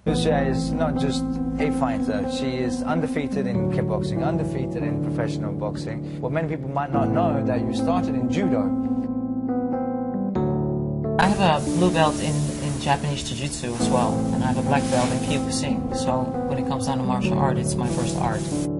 Lucia is not just a fighter, she is undefeated in kickboxing, undefeated in professional boxing. What many people might not know that you started in judo. I have a blue belt in Japanese Jiu Jitsu as well, and I have a black belt in kickboxing, so when it comes down to martial art, it's my first art.